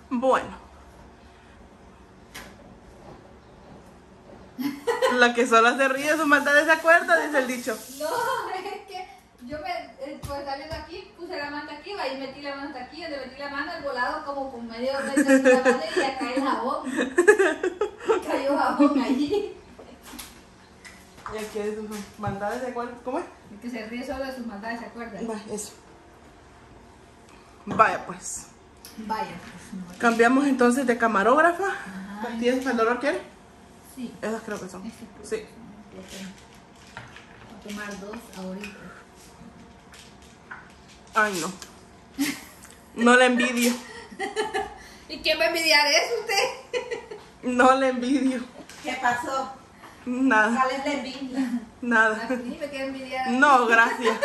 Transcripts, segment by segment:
Bueno. La que solo se ríe de sus maldades se acuerda, dice el dicho. No, es que yo pues saliendo aquí, puse la mano aquí, y metí la mano hasta aquí, donde metí la mano, el volado como con medio metro de la mano y ya cae el jabón. Cayó jabón allí. Y aquí de sus maldades se acuerda. ¿Cómo es? El que se ríe solo de sus maldades, ¿se acuerdan? Va, eso. Vaya pues. Vaya. Cambiamos entonces de camarógrafa. Ajá. ¿Tienes el dolor quiere? Sí. Esas creo que son. Sí. Voy a tomar 2 ahorita. Ay, no. No le envidio. ¿Y quién va a envidiar eso usted? No le envidio. ¿Qué pasó? Nada. ¿Cuál es la envidia? Nada. A mí me quiere envidiar. No, gracias.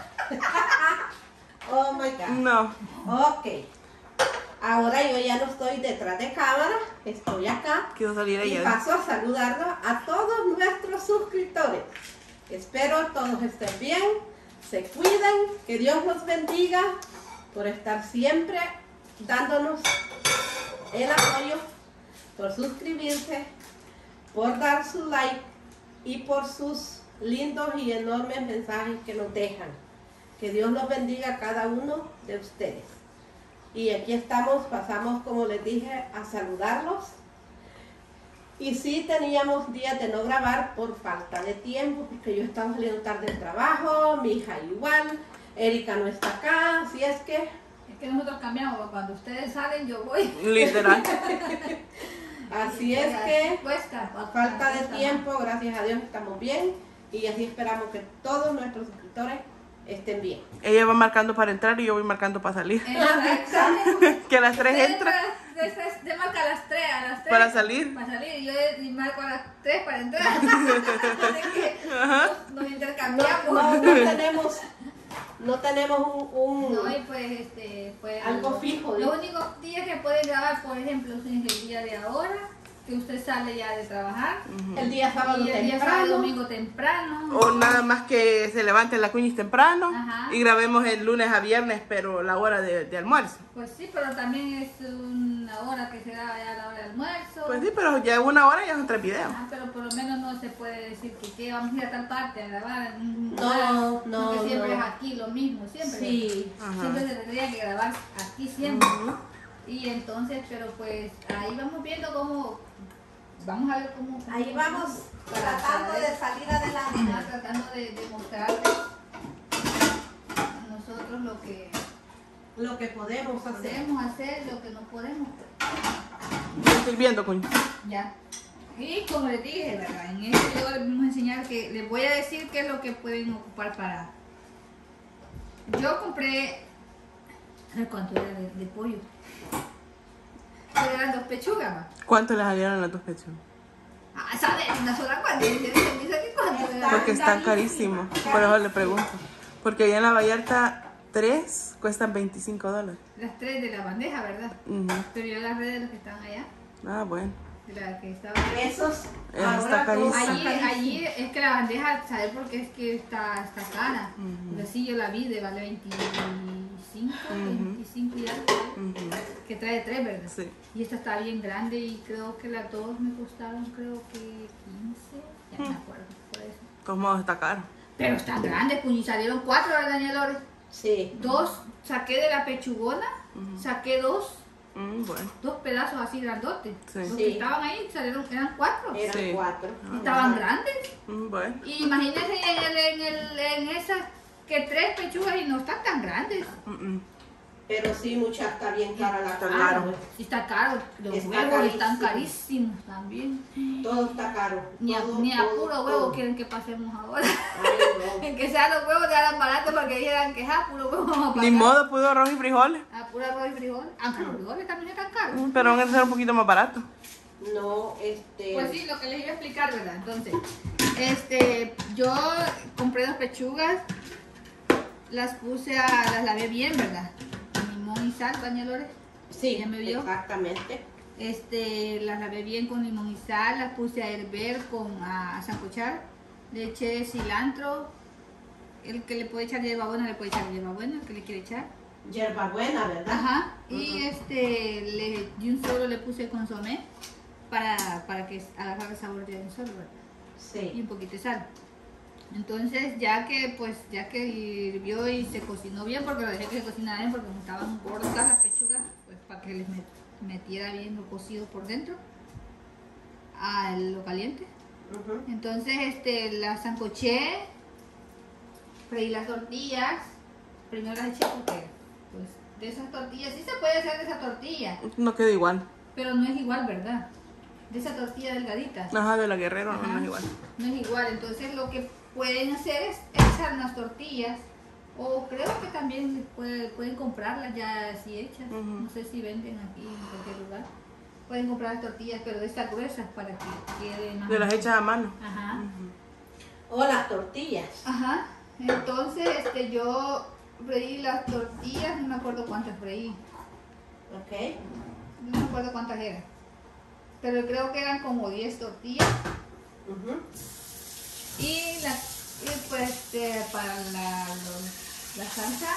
Oh my God. No. Ok. Ahora yo ya no estoy detrás de cámara, estoy acá. Quiero salir Y ella. paso a saludarlos a todos nuestros suscriptores. Espero todos estén bien, se cuiden, que Dios los bendiga por estar siempre dándonos el apoyo, por suscribirse, por dar su like y por sus lindos y enormes mensajes que nos dejan. Que Dios los bendiga a cada uno de ustedes. Y aquí estamos, pasamos como les dije a saludarlos. Y sí teníamos días de no grabar por falta de tiempo, porque yo estaba saliendo tarde del trabajo, mi hija igual, Erika no está acá, así es que... Es que nosotros cambiamos, cuando ustedes salen yo voy. Literal. Así es que Cuesta, falta de tiempo, gracias a Dios estamos bien y así esperamos que todos nuestros suscriptores estén bien. Ella va marcando para entrar y yo voy marcando para salir. Exacto. Que a las 3 entra Te marca a las 3, para salir. Para salir, y yo marco a las 3 para entrar. Así que nos intercambiamos. No tenemos un No, y pues algo fijo. Los únicos días que pueden grabar, por ejemplo, es el día de ahora, que usted sale ya de trabajar. El día sábado Y el día temprano. sábado, domingo temprano. O nada más que se levante la cuñis temprano. Ajá. Y grabemos el lunes a viernes, pero la hora de almuerzo. Pues sí, pero también es una hora que se graba ya la hora de almuerzo. Pues sí, pero ya una hora ya son 3 videos. Ajá, pero por lo menos no se puede decir que vamos a ir a tal parte a grabar. No, Porque siempre no. es aquí lo mismo, siempre. Sí. Ajá. Siempre se tendría que grabar aquí siempre. Y entonces, pero pues ahí vamos viendo cómo, vamos a ver cómo. Ahí vamos tratando de salir adelante. Ajá, tratando de mostrarles a nosotros Lo que podemos hacer. podemos hacer, lo que no podemos. Yo estoy viendo, coño. Ya. Y como les dije, ¿verdad? En este video les vamos a enseñar les voy a decir qué es lo que pueden ocupar para. Yo compré. A ver cuánto era de pollo. Pero eran 2 pechugas, ¿va? ¿Cuánto les salieron las 2 pechugas? Ah, ¿sabes? Una sola cuánto. Dice que cuánto. Está Porque están carísimo. carísimos. Por eso le pregunto. Porque allá en la Vallarta 3 cuestan $25. Las 3 de la bandeja, ¿verdad? Ujú. Pero yo las redes de los que estaban allá. Ah, bueno. De la que estaban. Esos Está ahora carísimo. todos están Allí carísimos. es que la bandeja, ¿sabes por qué es que está cara? Ujú. Porque sí, yo la vi de vale 25, Ujú. 25 y algo. Ujú. Que trae 3, ¿verdad? Sí. Y esta está bien grande y creo que las 2 me costaron creo que 15, ya no me acuerdo por eso. De todos modos está caro. Pero están grandes, puño, y salieron 4, ¿verdad, Daniel? Sí. 2 saqué de la pechugona, saqué 2 Bueno. pedazos así grandotes. Sí. Los Sí. que estaban ahí salieron, eran 4. Eran Sí. 4. Estaban grandes. Bueno. Y imagínense en esas que 3 pechugas y no están tan grandes. Pero sí, mucha está bien cara la Está carne. caro. Y está caro. Los Está huevos están carísimo. carísimos también. Todo está caro. Ni a Todo, puro huevo quieren que pasemos ahora. Ay, En que sean los huevos ya eran baratos porque dijeran que puro huevo vamos a pagar. Ni modo, pudo arroz y frijoles. A puro arroz y frijol. Aunque los frijoles también están caros. Pero van a ser un poquito más baratos. no, Pues sí, lo que les iba a explicar, ¿verdad? Entonces, yo compré 2 pechugas, las las lavé bien, ¿verdad? Con limón y sal, Daniel Lores. Sí, ¿Ya me vio? exactamente. Las lavé bien con limón y sal, las puse a hervir a sancochar. Le eché cilantro. El que le puede echar hierbabuena le puede echar hierbabuena, el que le quiere echar. Hierbabuena, ¿verdad? Ajá. Y y un solo le puse consomé para que agarrara el sabor de un solo, ¿verdad? Y Sí. un poquito de sal. Entonces ya que hirvió y se cocinó bien, porque lo dejé que se cocinara bien porque como estaban gordas las pechugas, pues para que les metiera bien lo cocido por dentro a lo caliente. Ujú. Entonces las sancoché, freí las tortillas, primero las eché porque pues de esas tortillas, sí se puede hacer de esa tortilla, No queda igual. pero no es igual, ¿verdad? De esa tortilla delgadita. Ajá, de la Guerrero Ajá. no es igual. No es igual, entonces lo que pueden hacer es echar unas tortillas, o creo que también pueden comprarlas ya así hechas. Ujú. No sé si venden aquí en cualquier lugar. Pueden comprar las tortillas, pero de estas gruesas para que quede más. De las hechas a mano. Ajá. O las tortillas. Ajá. Entonces yo freí las tortillas, no me acuerdo cuántas freí. Ok. No me acuerdo cuántas eran. Pero creo que eran como 10 tortillas. Ujú. Y pues para la salsa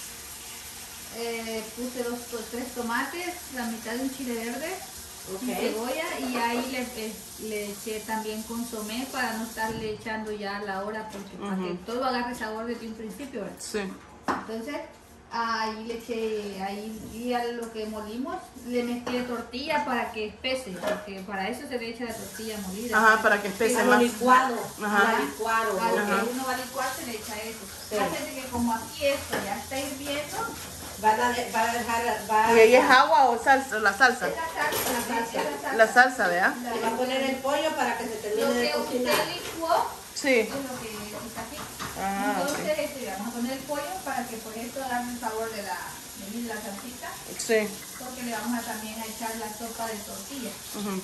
puse 3 tomates, la mitad de un chile verde, Ok. y cebolla, y ahí le eché también consomé para no estarle echando ya a la hora, porque para que Ujú. todo agarre sabor desde un principio, ¿verdad? Sí. Entonces ahí le eché, y a lo que molimos le mezclé tortilla para que espese, porque para eso se le echa la tortilla molida. Ajá, para que espese A lo más. licuado. Ajá. A licuado. A lo que Ajá. uno va a licuar se le echa eso. Sí. Fíjate que como aquí esto ya está hirviendo, Va a dejar. ¿Y ahí es agua o salsa? La salsa. esa salsa. La salsa, ¿verdad? Le va a poner el pollo para que se Lo termine de que cocinar. usted licuó Sí. es lo que está aquí. Ah, Entonces ya vamos a poner el pollo para que por esto darle el sabor de la salsita, Sí. porque le vamos a también a echar la sopa de tortilla. Ujú.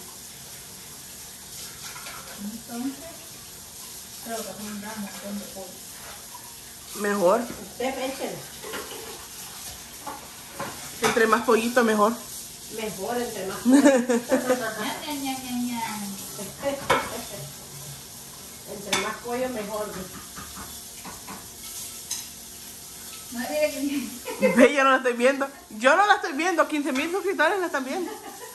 Entonces, creo que un gran montón de pollo. Mejor. Usted échele. Entre más pollito, mejor. Mejor entre más pollo. Ña, ña, ña, ña. Entre más pollo, mejor. No mire que Ve, yo no la estoy viendo. Yo no la estoy viendo. 15,000 suscriptores la están viendo.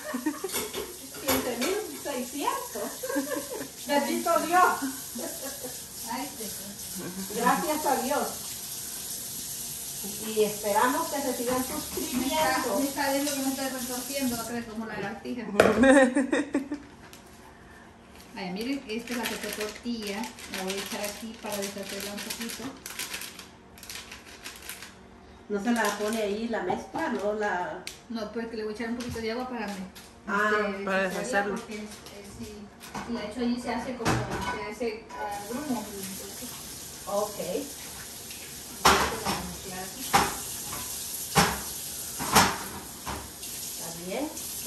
15,600. Bendito Dios. ay, sí. Gracias a Dios. Y esperamos que se sigan suscribiendo. Me está viendo que me estoy retorciendo, va a creer como lagartija. Vaya, miren, esta es la que tortilla. La voy a echar aquí para deshacerla un poquito. No se la pone ahí la mezcla, no la. No, porque le voy a echar un poquito de agua para para deshacerlo. Porque si la echo allí se hace como, se hace grumo. Entonces, Ok. la voy a mezclar aquí. Está bien.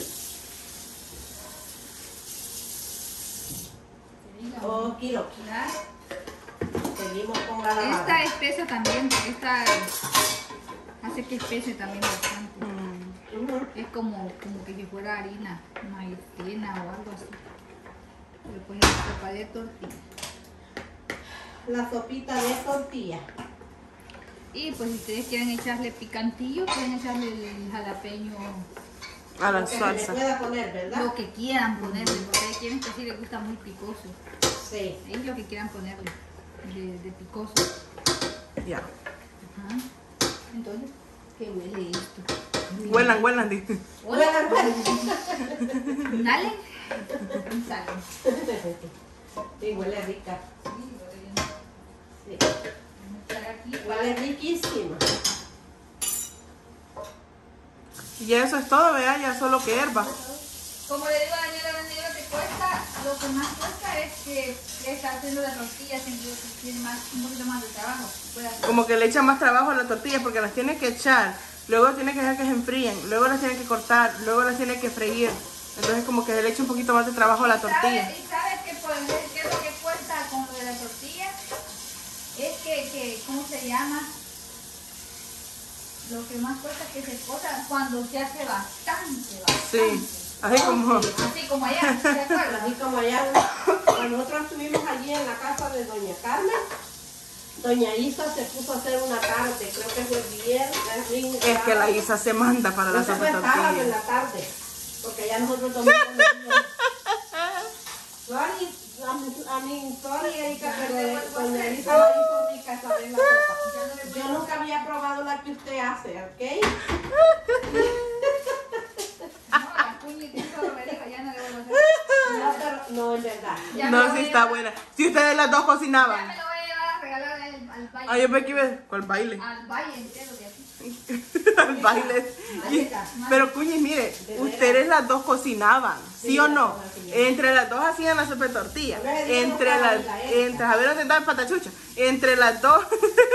Que diga, Ok, lo ¿verdad? seguimos con la lavada. Esta espesa también, porque esta hace que espese también bastante. Ujú. Es como que si fuera harina, maicena o algo así. Le pones la sopa de tortilla. La sopita de tortilla. Y pues si ustedes quieren echarle picantillo, pueden echarle el jalapeño, A la Lo que se salsa. le pueda poner, ¿verdad? lo que quieran ponerle, porque hay quienes que sí les gusta muy picoso. Sí. Ahí lo que quieran ponerle de picoso. Ya. Ajá. Entonces, ¿qué huele esto? Huelan, huelan. Di. Hola, Bueno. dale. Sale. Sí, huele rica. Sí, huele bien. Sí. Vamos a echar aquí. Huele riquísima. Y eso es todo, vea, ya solo que herba. Como le digo a Daniela, te cuesta, lo que más cuesta es que está haciendo la tortilla, siempre tiene un poquito más de trabajo. Puede hacer. Como que le echan más trabajo a la tortilla porque las tiene que echar, luego tiene que dejar que se enfríen, luego las tiene que cortar, luego las tiene que freír. Entonces como que le echa un poquito más de trabajo a la tortilla. ¿Y sabes qué, qué es lo que cuesta con lo de la tortilla? Es que ¿cómo se llama? Lo que más cuesta es que se cosa cuando se hace bastante. Sí, así como... Así como allá, ¿se acuerdan? Así como allá, cuando nosotros estuvimos allí en la casa de doña Carmen, Doña Isa se puso a hacer una tarde, creo que fue viernes. Es que la Isa se manda para la sopa de sábado en tortillas. la tarde, porque ya nosotros tomamos. Sorry, sorry, Erika, pero doña Isa la hizo rica esa vez la sopa. Yo nunca había probado la que usted hace, ¿ok? No, la cuña que hizo me dijo, ya no le vuelvo a hacer. No, pero no es verdad. Ya me No, lo sí voy a está llevar. buena. Si ustedes las dos Ya cocinaban. me lo voy a llevar a regalar al baile. Ay, yo me equivoqué. ¿Cuál baile? Al baile entero de aquí. Al baile. Pero Cuñis, mire, ustedes las dos cocinaban, ¿sí o no? Entre las dos hacían la sopa de tortilla. Entre a ver dónde está el patachucha. Entre las dos.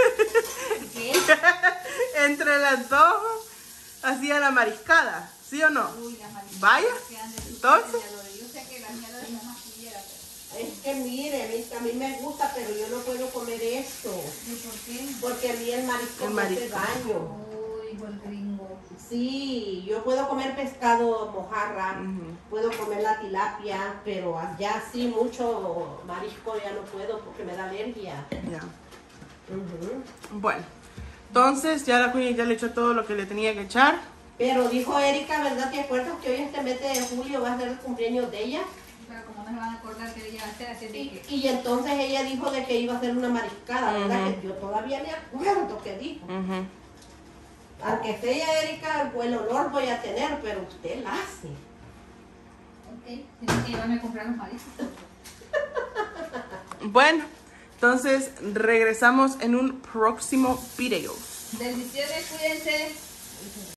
Entre las dos hacían la mariscada, ¿sí o no? Uy, la mariscada Vaya. que ande de Entonces. Yo sé que la mía no es la más pillera, pero... Es que mire, a mí me gusta, pero yo no puedo comer esto. ¿Y por qué? Porque a mí el marisco me hace daño. Uy, buen gringo. Sí, yo puedo comer pescado mojarra, Ujú. puedo comer la tilapia, pero allá sí mucho marisco ya no puedo porque me da alergia. Ya. Ujú. Bueno, entonces ya la Cuña ya le echó todo lo que le tenía que echar. Pero dijo Erika, ¿verdad? ¿Te acuerdas que hoy este mes de julio va a ser el cumpleaños de ella? Pero como no se van a acordar que ella va a hacer, así de que... Y entonces ella dijo de que iba a hacer una mariscada, ¿verdad? Ujú. Que yo todavía me acuerdo que dijo. Ujú. Aunque sea Erika, el buen olor voy a tener, pero usted la hace. Ok, tienes que llevarme a comprar los mariscos. Bueno, entonces regresamos en un próximo video. Bendiciones, cuídense.